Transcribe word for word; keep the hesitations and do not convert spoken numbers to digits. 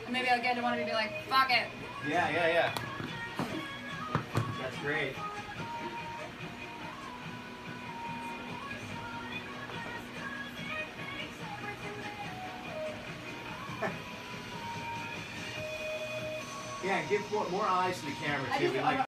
And maybe I'll get to one of you and be like, fuck it. Yeah, yeah, yeah. That's great. Yeah, give more, more eyes to the camera too. We like